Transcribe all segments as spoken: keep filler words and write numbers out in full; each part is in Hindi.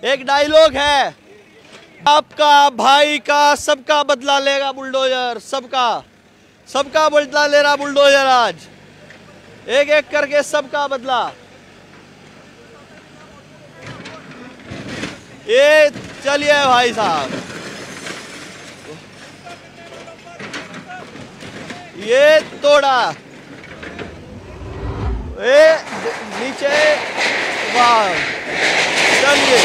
एक डायलॉग है, आपका, भाई का, सबका बदला लेगा बुलडोजर, सबका सबका बदला ले रहा बुलडोजर आज, एक एक करके सबका बदला। ये चलिए भाई साहब, ये तोड़ा, ये नीचे, वाह, चलिए,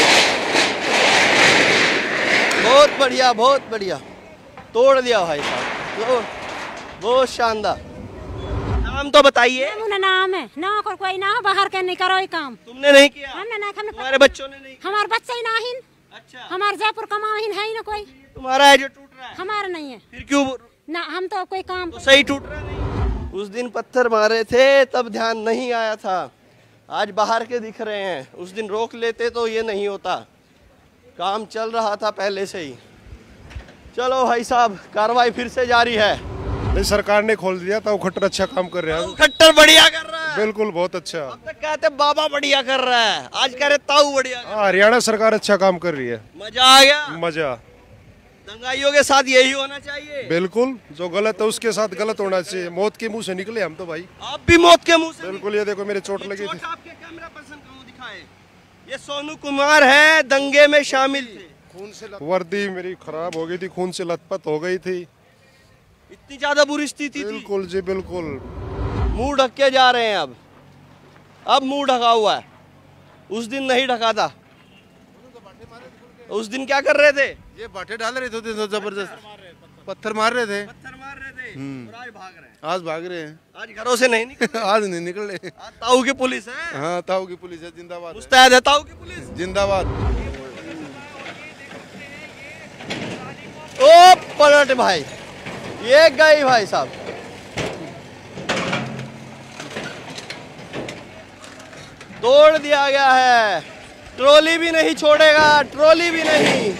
बहुत बढ़िया बहुत बढ़िया, तोड़ दिया भाई साहब, बहुत शानदार। नाम तो बताइए। नाम है ना, और कोई ना, बाहर के नहीं करो ये काम। तुमने नहीं किया? हमने नहीं, हमने तुम्हारे बच्चों ने नहीं किया? हमारे बच्चे ही नहीं। अच्छा, हमारे जयपुर का माहिन है ही ना कोई। तुम्हारा है जो टूट रहा है? हमारा नहीं है। फिर क्यों ना, हम तो कोई काम तो सही टूट रहा नहीं। उस दिन पत्थर मारे थे तब ध्यान नहीं आया था, आज बाहर के दिख रहे हैं, उस दिन रोक लेते तो ये नहीं होता, काम चल रहा था पहले से ही। चलो भाई साहब, कार्रवाई फिर से जारी है। नहीं, सरकार ने खोल दिया था, वो खट्टर अच्छा काम कर रहा है। खट्टर बढ़िया कर रहा है, बिल्कुल बहुत अच्छा। अब तक कहते बाबा बढ़िया कर रहा है, आज कह रहे ताऊ बढ़िया। हरियाणा सरकार अच्छा काम कर रही है, मजा आ गया। मजा। दंगाइयों के साथ यही होना चाहिए। बिल्कुल, जो गलत है उसके साथ गलत होना चाहिए। मौत के मुंह से निकले हम तो भाई। आप भी मौत के मुंह से? बिल्कुल, ये देखो मेरे चोट लगी थी। आपके कैमरा पर्सन को दिखाए, ये सोनू कुमार है, दंगे में शामिल थे। खून से वर्दी मेरी खराब हो गई थी, खून से लथपथ हो गई थी, इतनी ज्यादा बुरी स्थिति थी। बिल्कुल जी बिल्कुल। मुंह ढक के जा रहे हैं अब अब मुंह ढका हुआ है, उस दिन नहीं ढका था। उस दिन क्या कर रहे थे? ये बाटे डाल रहे थे तो जबरदस्त पत्थर मार रहे थे। पत्थर मार रहे थे और आज भाग रहे हैं। आज भाग रहे हैं, आज घरों से नहीं निकले। आज नहीं निकले। आज ताऊ की पुलिस है। हाँ, ताऊ की पुलिस है, जिंदाबाद। मुस्तैद है ताऊ की पुलिस, जिंदाबाद। ओ पलट भाई, ये गई भाई साहब, तोड़ दिया गया है, ट्रॉली भी नहीं छोड़ेगा, ट्रॉली भी नहीं।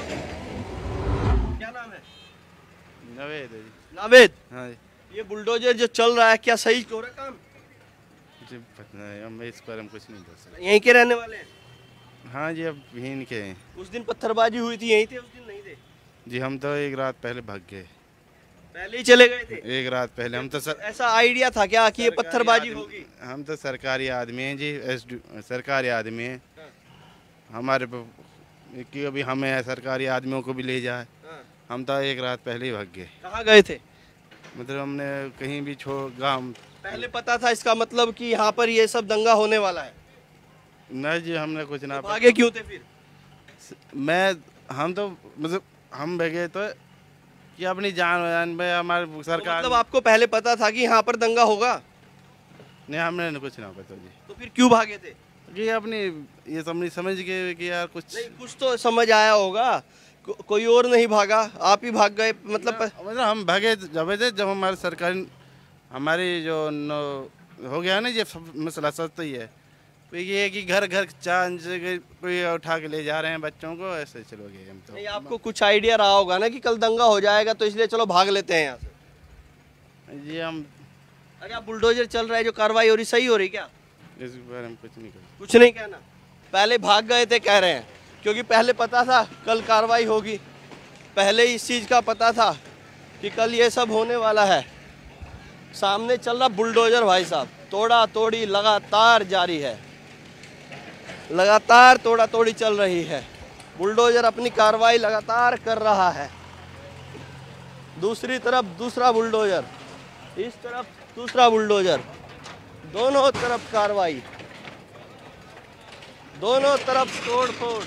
क्या नाम है? नवेद है जी। नावेद। हाँ ये बुलडोजर जो चल रहा है, क्या सही हो रहा है काम? जी, पता नहीं, हम इस पर हम कुछ नहीं कर सकते। यहीं के रहने वाले हैं? हाँ जी, अब यहीं के हैं। उस दिन पत्थरबाजी हुई थी, यहीं थे? उस दिन नहीं थे जी, हम तो एक रात पहले भाग गए। पहले ही चले गए थे? एक रात पहले। हम तो सर, ऐसा आइडिया था क्या कि ये पत्थरबाजी होगी? हम तो सरकारी आदमी हैं जी, एस सरकारी आदमी हैं। हमारे कि अभी हमें सरकारी आदमियों को भी ले जाए, हम तो एक रात पहले ही भाग गए। कहाँ गए थे? मतलब हमने कहीं भी छोड़ गाँव। पहले पता था इसका मतलब कि यहाँ पर ये सब दंगा होने वाला है? नहीं जी, हमने कुछ ना। तो भागे क्यों थे फिर? मैं हम तो मतलब हम भागे तो कि अपनी जान जान में हमारे सरकार। तो मतलब आपको पहले पता था कि यहाँ पर दंगा होगा? नहीं, हमने कुछ ना पता जी। तो फिर क्यों भागे थे? जी, अपनी ये समझ समझ के कि यार कुछ नहीं, कुछ तो समझ आया होगा, को, कोई और नहीं भागा, आप ही भाग गए मतलब? मतलब हम भागे जब थे जब हमारे सरकारी हमारी जो न, हो गया ना ये सब मसला सच तो ही है। तो ये है कि घर घर चांद कोई उठा के ले जा रहे हैं बच्चों को, ऐसे चलो गए हम तो। नहीं, आपको कुछ आइडिया रहा होगा ना कि कल दंगा हो जाएगा, तो इसलिए चलो भाग लेते हैं यहाँ से। जी हम अगर बुलडोजर चल रहा है, जो कार्रवाई हो रही सही हो रही क्या? इस बारे में कुछ नहीं कर कुछ नहीं कहना, पहले भाग गए थे कह रहे हैं, क्योंकि पहले पता था कल कार्रवाई होगी, पहले ही इस चीज़ का पता था कि कल ये सब होने वाला है। सामने चल रहा बुलडोजर भाई साहब, तोड़ा तोड़ी लगातार जारी है, लगातार तोड़ा तोड़ी चल रही है, बुलडोजर अपनी कार्रवाई लगातार कर रहा है। दूसरी तरफ दूसरा बुलडोजर, इस तरफ दूसरा बुलडोजर, दोनों तरफ कार्रवाई, दोनों तरफ तोड़ फोड़।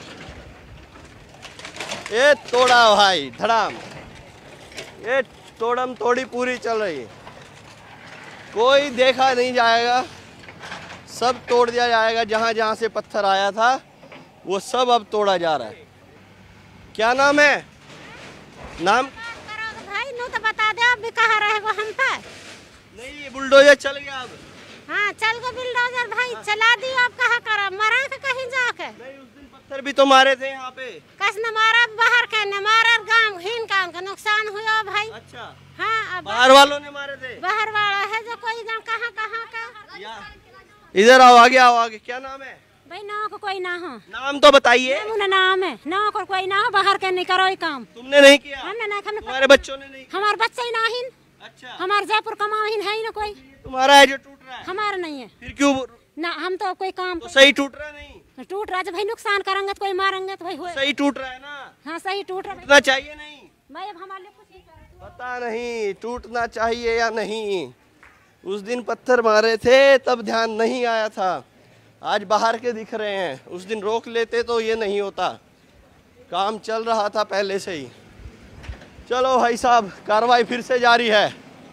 ये तोड़ा भाई धड़ाम, ये तोड़म तोड़ी पूरी चल रही है, कोई देखा नहीं जाएगा, सब तोड़ दिया जाएगा। जहाँ जहाँ से पत्थर आया था वो सब अब तोड़ा जा रहा है। क्या नाम है? नाम भाई नो तो बता दे, अब भी कहाँ रहेगा हम पे? नहीं, ये बुलडोजर चल गया अब। हाँ चल गो बुलडोजर भाई, चला दी, अब कहाँ करा, मरा के कहीं जाके? नहीं, उस दिन पत्थर भी तो मारे थे यहाँ पे। कस न मारा, बाहर के न मारा, गांव हिन का उनका नुकसान हुआ भाई। अच्छा, हाँ, अब बाहर वालों ने मारे थे? बाहर वाला है जो कोई जन कहाँ कहाँ का। इधर आओ, आगे आओ, आगे। क्या नाम है? भाई ना को कोई ना हो। नाम तो बताइए। मुना नाम है ना को कोई ना हो, बाहर के नहीं करो ये काम। तुमने नहीं किया? हमने नहीं, हमने तुम्हारे बच्चों ने नहीं किया? हमारे बच्चे ही ना ही। अच्छा, हमारे जयपुर का माँ ही है ही ना कोई। तुम्हारा है जो टूट रहा है? हमारा नहीं है। फिर क्यों ना हम तो कोई काम तो सही टूट रहा नहीं? टूट रहा, जब भाई नुकसान करेंगे तो कोई मारेंगे तो भाई हुए। सही टूट रहा है ना? हाँ सही टूट रहा टूटना चाहिए नहीं? भाई, अब हमारे लिए कुछ नहीं कर। पता नहीं टूटना चाहिए या नहीं। उस दिन पत्थर मारे थे तब ध्यान नहीं आया था, आज बाहर के दिख रहे हैं। उस दिन रोक लेते तो ये नहीं होता, काम चल रहा था पहले से ही। चलो भाई साहब, कार्रवाई फिर से जारी है।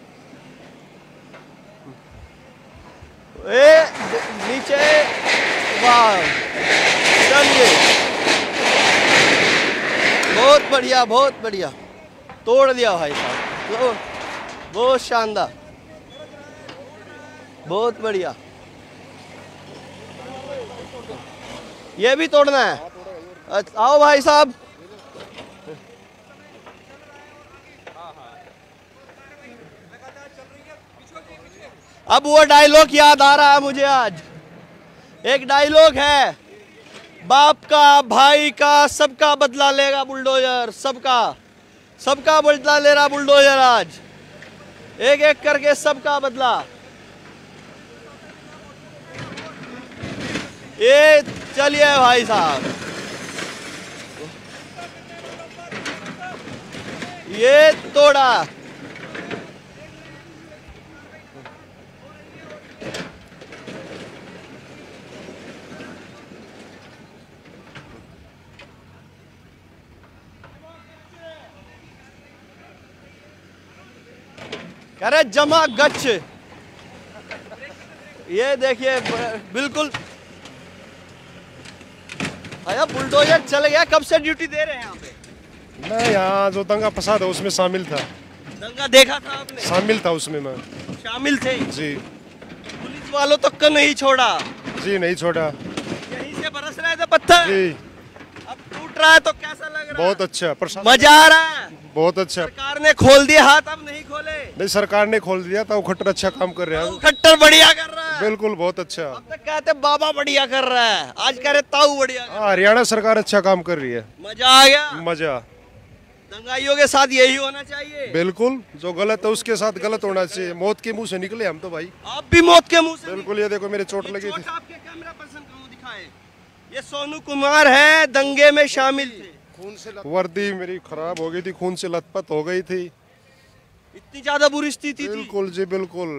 ए नीचे, वाह, चलिए, बहुत बढ़िया बहुत बढ़िया, तोड़ दिया भाई साहब, लो, बहुत शानदार, बहुत बढ़िया। ये भी तोड़ना है? अच्छा, आओ भाई साहब। अब वो डायलॉग याद आ रहा है मुझे आज। एक डायलॉग है, बाप का, भाई का, सबका बदला लेगा बुलडोजर, सबका सबका बदला ले रहा बुलडोजर आज, एक एक करके सबका बदला। ये चलिए भाई साहब, ये तोड़ा। कह रहे जमा गच्छ। ये देखिए बिल्कुल, अरे बुलडोजर चल गया। कब से ड्यूटी दे रहे हैं यहाँ पे? मैं यहाँ जो दंगा फसाद है उसमें शामिल था। दंगा देखा था आपने? शामिल था उसमें मैं। शामिल थे जी। पुलिस वालों तक को नहीं छोड़ा? जी नहीं छोड़ा। यहीं से बरस रहे थे पत्थर? जी। अब टूट रहा है तो कैसा लग रहा है? बहुत अच्छा, मजा आ रहा है? बहुत अच्छा। सरकार ने खोल दिया हाथ, अब नहीं खोले? नहीं, सरकार ने खोल दिया था। वो खट्टर अच्छा काम कर रहा है। खट्टर बढ़िया कर रहा है। बिल्कुल बहुत अच्छा। अब तक कहते बाबा बढ़िया कर रहा है, आज कह रहे ताऊ बढ़िया कर रहा है। हरियाणा सरकार अच्छा काम कर रही है। मजा आ गया? मजा। दंगाइयों के साथ यही होना चाहिए। बिल्कुल, जो गलत है उसके साथ गलत होना चाहिए। मौत के मुंह से निकले हम तो भाई। आप भी मौत के मुंह से? बिल्कुल, ये देखो मेरे चोट लगी थी। आपके कैमरा पर्सन को दिखाए। ये सोनू कुमार है, दंगे में शामिल थे। खून से वर्दी मेरी खराब हो गई थी, खून से लथपथ हो गई थी। इतनी ज्यादा बुरी स्थिति थी? बिल्कुल जी बिल्कुल,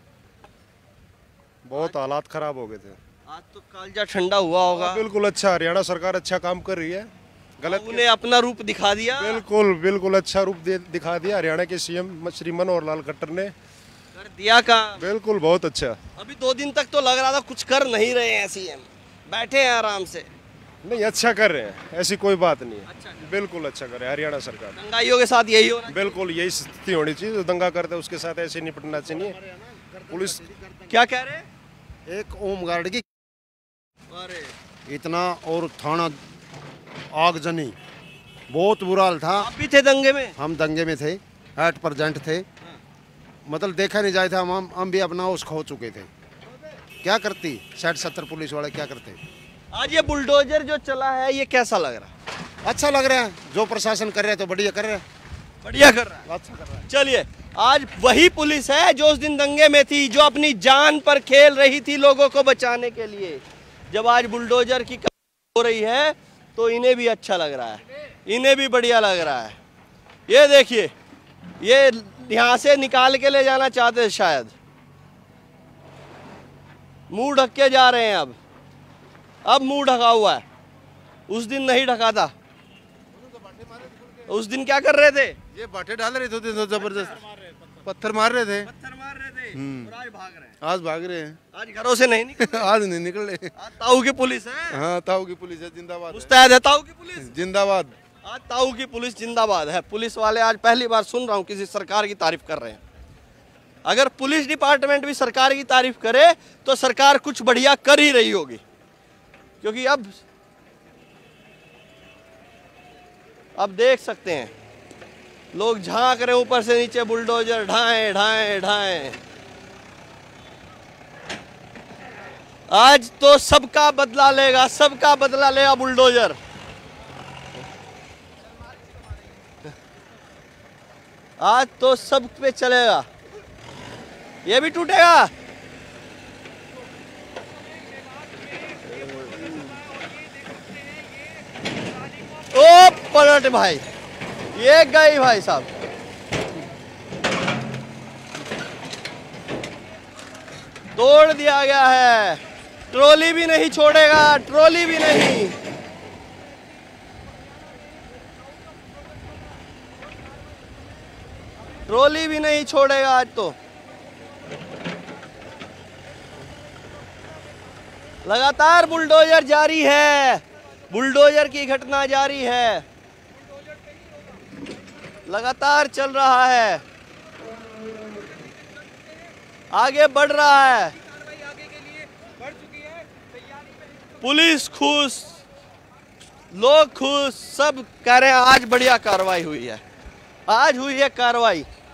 बहुत हालात खराब हो गए थे। आज तो कालजा ठंडा हुआ होगा। बिल्कुल अच्छा, हरियाणा सरकार अच्छा काम कर रही है। गलत उन्हें अपना रूप दिखा दिया। बिल्कुल बिल्कुल अच्छा रूप दे, दिखा दिया हरियाणा के सीएम श्री मनोहर लाल खट्टर ने कर दिया काम। बिल्कुल बहुत अच्छा। अभी दो दिन तक तो लग रहा था कुछ कर नहीं रहे हैं सीएम, बैठे हैं आराम से। नहीं, अच्छा कर रहे हैं, ऐसी कोई बात नहीं है। अच्छा, बिल्कुल अच्छा कर रहे हैं हरियाणा सरकार। दंगाइयों के साथ यही होना? बिल्कुल यही स्थिति होनी चाहिए। जो दंगा करते हैं उसके साथ ऐसे निपटना चाहिए। पुलिस क्या कह रहे हैं? एक होमगार्ड की अरे इतना, और थाना आगजनी, बहुत बुरा हाल था। आप भी थे दंगे में? हम दंगे में थे, एट प्रेजेंट थे। मतलब देखा नहीं जाए था, हम हम भी अपना होश खो चुके थे। क्या करती साठ सत्तर पुलिस वाले, क्या करते। आज ये बुलडोजर जो चला है, ये कैसा लग रहा है? अच्छा लग रहा है, जो प्रशासन कर रहे हैं तो बढ़िया कर रहे हैं। बढ़िया कर रहा है, अच्छा कर रहा है। चलिए, आज वही पुलिस है जो उस दिन दंगे में थी, जो अपनी जान पर खेल रही थी लोगों को बचाने के लिए। जब आज बुलडोजर की हो रही है तो इन्हें भी अच्छा लग रहा है, इन्हें भी बढ़िया लग रहा है। ये देखिए, ये यहाँ से निकाल के ले जाना चाहते हैं शायद, मुंह ढक के जा रहे हैं। अब अब मुंह ढका हुआ है, उस दिन नहीं ढका था। उस दिन क्या कर रहे थे? ये बाटे डाल रहे थे तो जबरदस्त पत्थर मार रहे थे। पत्थर मार रहे थे और आज भाग रहे हैं। आज भाग रहे हैं। आज घरों से नहीं निकले। आज नहीं निकल रहे। आज ताऊ की पुलिस है। हाँ, ताऊ की पुलिस है, जिंदाबाद है। मुस्तैद है ताऊ की पुलिस, जिंदाबाद। आज ताऊ की पुलिस जिंदाबाद है। पुलिस वाले आज पहली बार सुन रहा हूँ किसी सरकार की तारीफ कर रहे हैं। अगर पुलिस डिपार्टमेंट भी सरकार की तारीफ करे तो सरकार कुछ बढ़िया कर ही रही होगी, क्योंकि अब अब देख सकते हैं लोग झांक रहे ऊपर से नीचे, बुलडोजर ढाएं ढाएं ढाएं। आज तो सबका बदला लेगा, सबका बदला लेगा बुलडोजर। आज तो सब पे चलेगा। ये भी टूटेगा। ओ पलट भाई, ये गई भाई साहब। तोड़ दिया गया है। ट्रॉली भी नहीं छोड़ेगा, ट्रॉली भी नहीं। ट्रॉली भी नहीं छोड़ेगा आज तो। लगातार बुलडोजर जारी है, बुलडोजर की घटना जारी है, लगातार चल रहा है, आगे बढ़ रहा है। पुलिस खुश, लोग खुश, सब कह रहे हैं आज बढ़िया कार्रवाई हुई है, आज हुई है कार्रवाई।